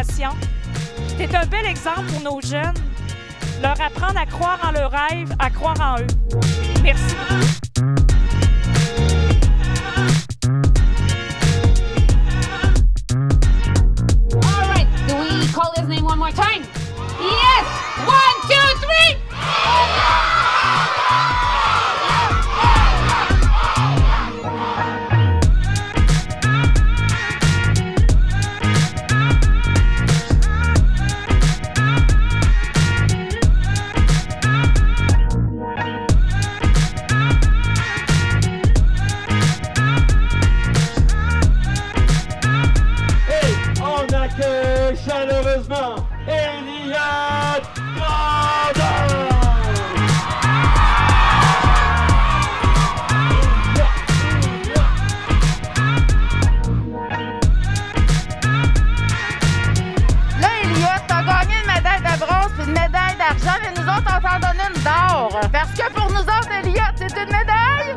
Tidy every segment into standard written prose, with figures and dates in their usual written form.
génération. Tu es un bel exemple pour nos jeunes. Leur apprendre à croire en leurs rêves, à croire en eux. Merci. All right, do we call his name one more time? Yes! 1, 2, 3! Chaleureusement, Elliott Grandin! Là, Elliott, t'as gagné une médaille de bronze puis une médaille d'argent, mais nous autres, on t'en donne une d'or. Parce que pour nous autres, Elliott, c'est une médaille!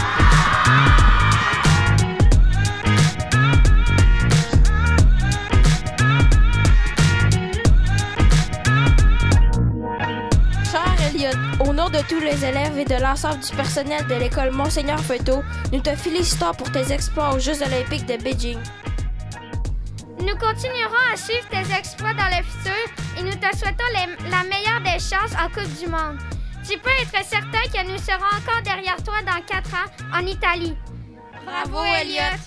Au nom de tous les élèves et de l'ensemble du personnel de l'école Monseigneur Feuteau, nous te félicitons pour tes exploits aux Jeux olympiques de Beijing. Nous continuerons à suivre tes exploits dans le futur et nous te souhaitons la meilleure des chances en Coupe du Monde. Tu peux être certain que nous serons encore derrière toi dans 4 ans en Italie. Bravo, Elliott!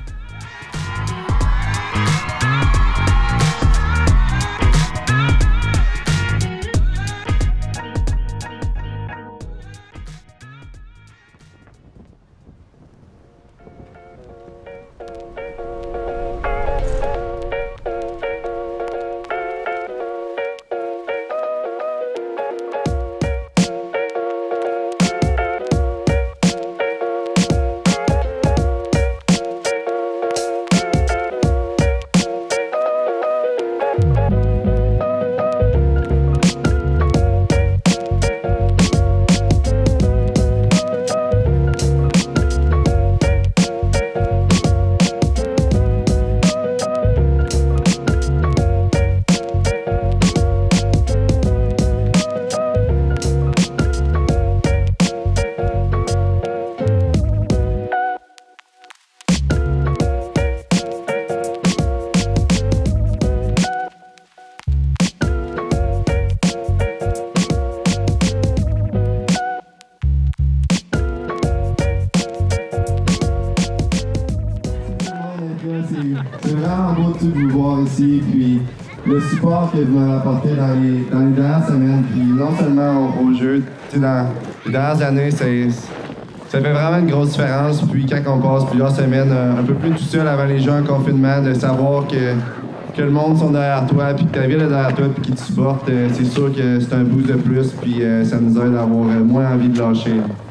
C'est vraiment beau de vous voir ici, puis le support que vous m'avez apporté dans les dernières semaines, puis non seulement au jeu, dans les dernières années, ça fait vraiment une grosse différence. Puis quand on passe plusieurs semaines un peu plus tout seul avant les jeux en confinement, de savoir que le monde sont derrière toi, puis que ta ville est derrière toi, puis qu'ils te supportent, c'est sûr que c'est un boost de plus, puis ça nous aide à avoir moins envie de lâcher.